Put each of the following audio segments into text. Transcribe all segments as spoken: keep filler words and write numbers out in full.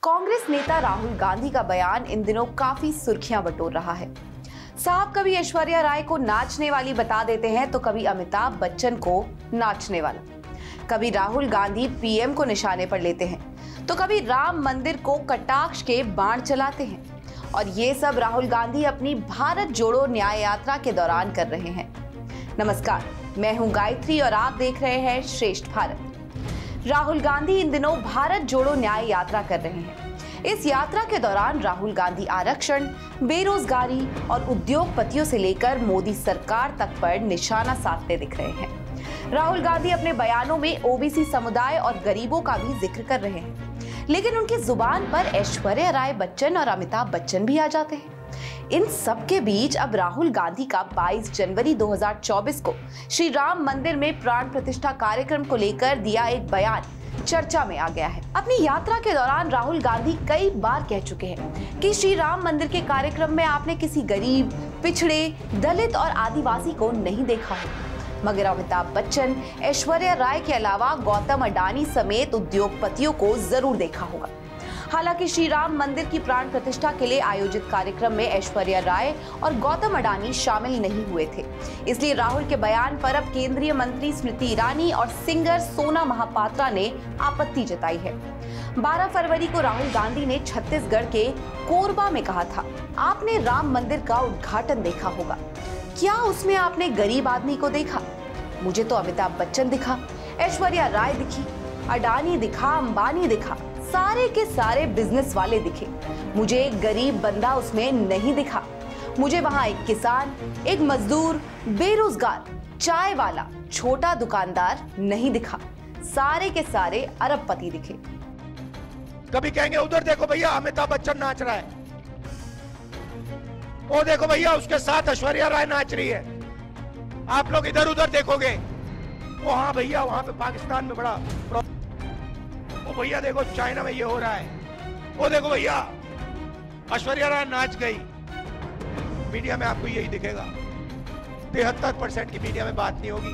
कांग्रेस नेता राहुल गांधी का बयान इन दिनों काफी सुर्खियां बटोर रहा है। साहब कभी ऐश्वर्या राय को नाचने वाली बता देते हैं तो कभी अमिताभ बच्चन को नाचने वाला, कभी राहुल गांधी पीएम को निशाने पर लेते हैं तो कभी राम मंदिर को कटाक्ष के बाण चलाते हैं। और ये सब राहुल गांधी अपनी भारत जोड़ो न्याय यात्रा के दौरान कर रहे हैं। नमस्कार, मैं हूं गायत्री और आप देख रहे हैं श्रेष्ठ भारत। राहुल गांधी इन दिनों भारत जोड़ो न्याय यात्रा कर रहे हैं। इस यात्रा के दौरान राहुल गांधी आरक्षण, बेरोजगारी और उद्योगपतियों से लेकर मोदी सरकार तक पर निशाना साधते दिख रहे हैं। राहुल गांधी अपने बयानों में ओबीसी समुदाय और गरीबों का भी जिक्र कर रहे हैं, लेकिन उनकी जुबान पर ऐश्वर्या राय बच्चन और अमिताभ बच्चन भी आ जाते हैं। इन सब के बीच अब राहुल गांधी का बाईस जनवरी दो हज़ार चौबीस को श्री राम मंदिर में प्राण प्रतिष्ठा कार्यक्रम को लेकर दिया एक बयान चर्चा में आ गया है। अपनी यात्रा के दौरान राहुल गांधी कई बार कह चुके हैं कि श्री राम मंदिर के कार्यक्रम में आपने किसी गरीब, पिछड़े, दलित और आदिवासी को नहीं देखा है, मगर अमिताभ बच्चन, ऐश्वर्या राय के अलावा गौतम अडानी समेत उद्योगपतियों को जरूर देखा होगा। हालांकि श्री राम मंदिर की प्राण प्रतिष्ठा के लिए आयोजित कार्यक्रम में ऐश्वर्या राय और गौतम अडानी शामिल नहीं हुए थे, इसलिए राहुल के बयान पर अब केंद्रीय मंत्री स्मृति ईरानी और सिंगर सोना महापात्रा ने आपत्ति जताई है। बारह फरवरी को राहुल गांधी ने छत्तीसगढ़ के कोरबा में कहा था, आपने राम मंदिर का उद्घाटन देखा होगा, क्या उसमें आपने गरीब आदमी को देखा? मुझे तो अमिताभ बच्चन दिखा, ऐश्वर्या राय दिखी, अडानी दिखा, अंबानी दिखा, सारे के सारे बिजनेस वाले दिखे, मुझे एक गरीब बंदा उसमें नहीं दिखा। मुझे वहां एक किसान, एक मजदूर, बेरोजगार, चाय वाला, छोटा दुकानदार नहीं दिखा, सारे के सारे अरबपति दिखे। कभी कहेंगे उधर देखो भैया अमिताभ बच्चन नाच रहा है, वो देखो भैया उसके साथ ऐश्वर्या राय नाच रही है। आप लोग इधर उधर देखोगे, वो हाँ भैया वहां पे पाकिस्तान में बड़ा, वो भैया देखो चाइना में ये हो रहा है, वो देखो भैया ऐश्वर्या राय नाच गई। मीडिया में आपको यही दिखेगा। तिहत्तर परसेंट की मीडिया में बात नहीं होगी,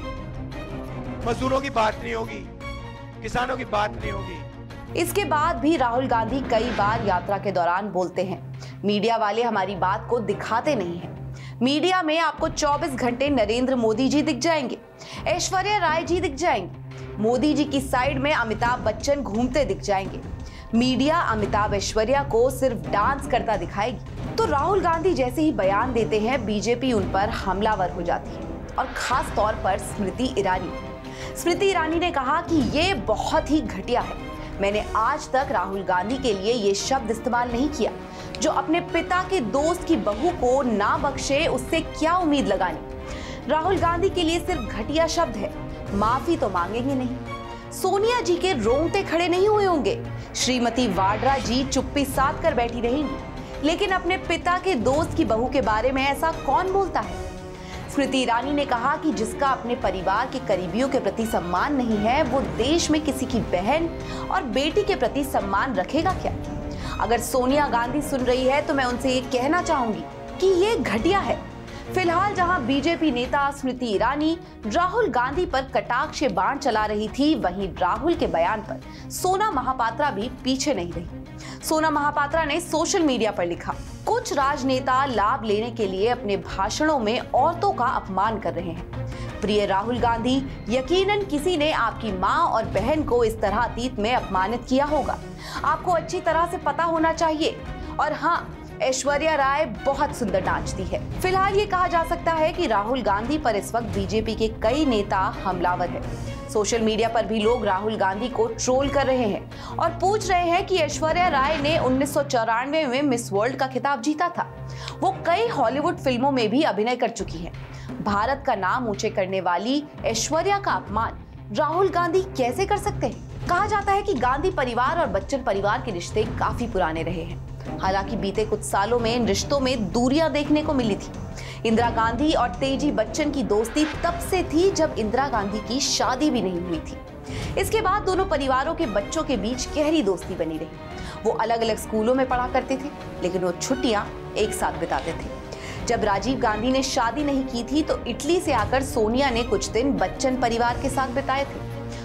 मजदूरों की बात नहीं होगी, किसानों की बात नहीं होगी। इसके बाद भी राहुल गांधी कई बार यात्रा के दौरान बोलते हैं, मीडिया वाले हमारी बात को दिखाते नहीं हैं। मीडिया में आपको चौबीस घंटे नरेंद्र मोदी जी दिख जाएंगे, ऐश्वर्या राय जी दिख जाएंगे, मोदी जी की साइड में अमिताभ बच्चन घूमते दिख जाएंगे। मीडिया अमिताभ ऐश्वर्या को सिर्फ डांस करता दिखाएगी, तो राहुल गांधी जैसे ही बयान देते हैं बीजेपी उन पर हमलावर हो जाती है, और खास तौर पर स्मृति ईरानी। स्मृति ईरानी ने कहा कि ये बहुत ही घटिया है, मैंने आज तक राहुल गांधी के लिए ये शब्द इस्तेमाल नहीं किया, जो अपने पिता के दोस्त की बहू को ना बख्शे उससे क्या उम्मीद लगानी। राहुल गांधी के लिए सिर्फ घटिया शब्द है, माफी तो मांगेंगे नहीं। सोनिया जी के रोंगटे खड़े नहीं हुए होंगे, श्रीमती वाड्रा जी चुप्पी साध कर बैठी रहेंगी, लेकिन अपने पिता के दोस्त की बहू के बारे में ऐसा कौन बोलता है? स्मृति ईरानी ने कहा कि जिसका अपने परिवार के करीबियों के प्रति सम्मान नहीं है, वो देश में किसी की बहन और बेटी के प्रति सम्मान रखेगा क्या? अगर सोनिया गांधी सुन रही है तो मैं उनसे ये कहना चाहूंगी कि ये घटिया है। फिलहाल जहां बीजेपी नेता स्मृति ईरानी राहुल गांधी पर कटाक्ष बाण चला रही थी, वहीं राहुल के बयान पर सोना महापात्रा भी पीछे नहीं रही। सोना महापात्रा ने सोशल मीडिया पर लिखा, कुछ राजनेता लाभ लेने के लिए अपने भाषणों में औरतों का अपमान कर रहे हैं। प्रिय राहुल गांधी, यकीनन किसी ने आपकी मां और बहन को इस तरह अतीत में अपमानित किया होगा, आपको अच्छी तरह से पता होना चाहिए। और हाँ, ऐश्वर्या राय बहुत सुंदर नाचती है। फिलहाल ये कहा जा सकता है कि राहुल गांधी पर इस वक्त बीजेपी के कई नेता हमलावर हैं। सोशल मीडिया पर भी लोग राहुल गांधी को ट्रोल कर रहे हैं और पूछ रहे हैं कि ऐश्वर्या राय ने उन्नीस सौ चौरानवे में मिस वर्ल्ड का खिताब जीता था। वो कई हॉलीवुड फिल्मों में भी अभिनय कर चुकी हैं। भारत का नाम ऊंचे करने वाली ऐश्वर्या का अपमान राहुल गांधी कैसे कर सकते हैं? कहा जाता है कि गांधी परिवार और बच्चन परिवार के रिश्ते काफी पुराने रहे हैं। हालांकि बीते कुछ सालों में इन रिश्तों में दूरियां देखने को मिली थी। इंदिरा गांधी और तेजी बच्चन की दोस्ती तब से थी जब इंदिरा गांधी की शादी भी नहीं हुई थी। इसके बाद दोनों परिवारों के बच्चों के बीच गहरी दोस्ती बनी रही। वो अलग अलग स्कूलों में पढ़ा करते थे, लेकिन वो छुट्टियां एक साथ बिताते थे। जब राजीव गांधी ने शादी नहीं की थी तो इटली से आकर सोनिया ने कुछ दिन बच्चन परिवार के साथ बिताए थे।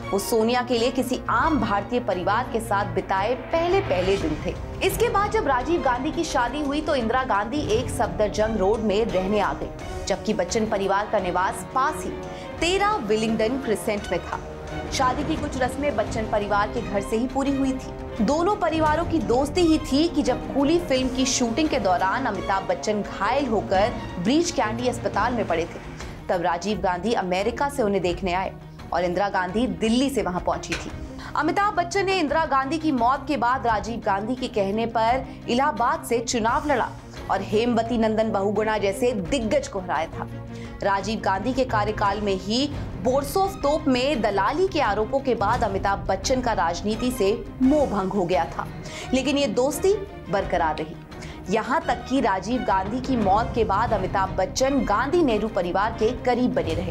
वो सोनिया के लिए किसी आम भारतीय परिवार के साथ बिताए पहले पहले दिन थे। इसके बाद जब राजीव गांधी की शादी हुई तो इंदिरा गांधी एक सफदरजंग रोड में रहने आ गई, जबकि बच्चन परिवार का निवास पास ही तेरह विलिंगडन क्रिसेंट में था। शादी की कुछ रस्में बच्चन परिवार के घर से ही पूरी हुई थी। दोनों परिवारों की दोस्ती ही थी कि जब कूली फिल्म की शूटिंग के दौरान अमिताभ बच्चन घायल होकर ब्रीच कैंडी अस्पताल में पड़े थे, तब राजीव गांधी अमेरिका से उन्हें देखने आए और इंदिरा गांधी दिल्ली से वहां पहुंची थी। अमिताभ बच्चन ने इंदिरा गांधी की मौत के बाद राजीव गांधी के कहने पर इलाहाबाद से चुनाव लड़ा और हेमवती नंदन बहुगुणा जैसे दिग्गज को हराया था। राजीव गांधी के कार्यकाल में ही बोरसोफ तोप में दलाली के आरोपों के बाद अमिताभ बच्चन का राजनीति से मोह भंग हो गया था, लेकिन ये दोस्ती बरकरार रही। यहाँ तक कि राजीव गांधी की मौत के बाद अमिताभ बच्चन गांधी नेहरू परिवार के करीब बने रहे।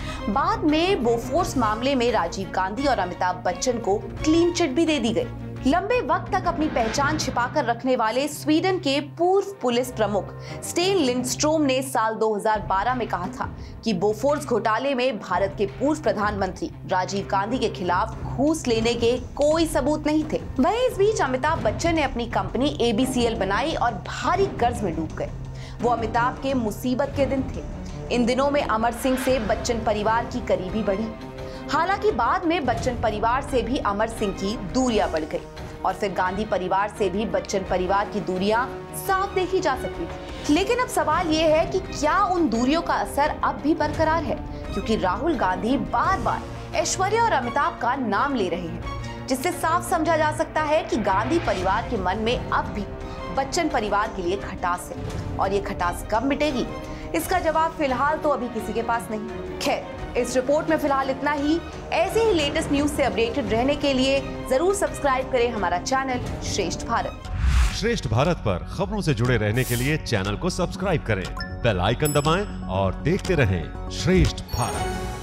बाद में बोफोर्स मामले में राजीव गांधी और अमिताभ बच्चन को क्लीन चिट भी दे दी गई। लंबे वक्त तक अपनी पहचान छिपाकर रखने वाले स्वीडन के पूर्व पुलिस प्रमुख स्टेन लिंडस्ट्रोम ने साल दो हज़ार बारह में कहा था कि बोफोर्स घोटाले में भारत के पूर्व प्रधानमंत्री राजीव गांधी के खिलाफ घूस लेने के कोई सबूत नहीं थे। वहीं इस बीच अमिताभ बच्चन ने अपनी company A B C L बनाई और भारी कर्ज में डूब गए। वो अमिताभ के मुसीबत के दिन थे। इन दिनों में अमर सिंह से बच्चन परिवार की करीबी बढ़ी। हालांकि बाद में बच्चन परिवार से भी अमर सिंह की दूरियां बढ़ गई और फिर गांधी परिवार से भी बच्चन परिवार की दूरियां साफ देखी जा सकती थी। लेकिन अब सवाल ये है कि क्या उन दूरियों का असर अब भी बरकरार है, क्योंकि राहुल गांधी बार बार ऐश्वर्या और अमिताभ का नाम ले रहे हैं, जिससे साफ समझा जा सकता है कि गांधी परिवार के मन में अब भी बच्चन परिवार के लिए खटास है। और ये खटास कब मिटेगी, इसका जवाब फिलहाल तो अभी किसी के पास नहीं। खैर, इस रिपोर्ट में फिलहाल इतना ही। ऐसे ही लेटेस्ट न्यूज से अपडेटेड रहने के लिए जरूर सब्सक्राइब करें हमारा चैनल श्रेष्ठ भारत। श्रेष्ठ भारत पर खबरों से जुड़े रहने के लिए चैनल को सब्सक्राइब करें, बेल आइकन दबाएं और देखते रहें श्रेष्ठ भारत।